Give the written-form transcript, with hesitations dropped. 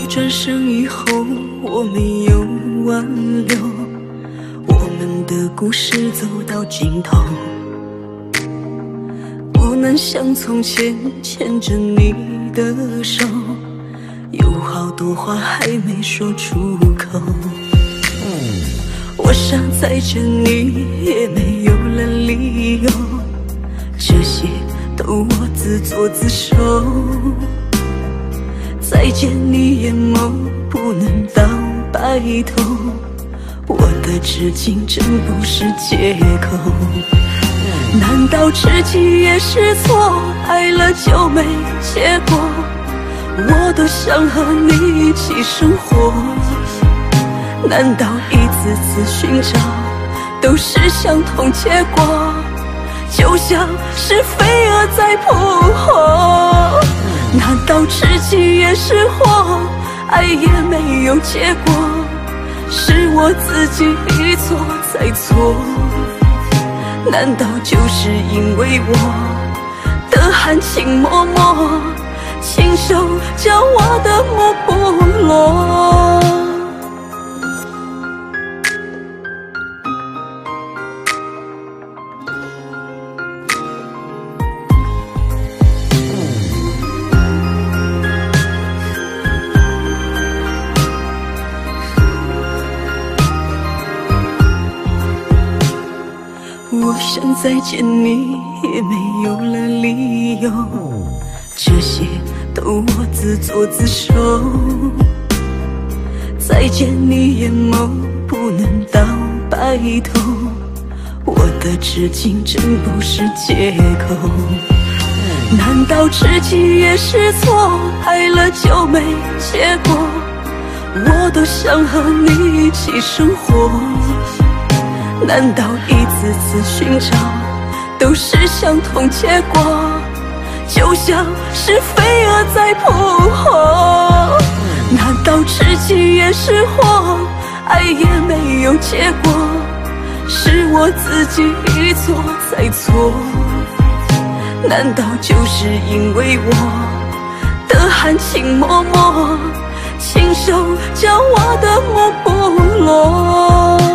转身以后，我没有挽留，我们的故事走到尽头，不能像从前牵着你的手，有好多话还没说出口。我想再见你也没有了理由，这些都我自作自受。再见你眼眸不能当白头，我的痴情真不是借口。难道知己也是错，爱了就没结果？我多想和你一起生活，难道一次次寻找都是相同结果？就像是飞蛾在扑火，难道知己也是祸，爱也没有结果？是我自己一错再错，难道就是因为我的含情脉脉，亲手将我的梦剥落？我想再见你也没有了理由，这些都我自作自受。再见你眼眸不能当白头，我的痴情真不是借口。难道知己也是错，爱了就没结果？我多想和你一起生活，难道一次次寻找都是相同结果？就像是飞蛾在扑火，难道知己也是祸，爱也没有结果？是我自己一错再错，难道就是因为我的含情脉脉，亲手将我的梦剥落？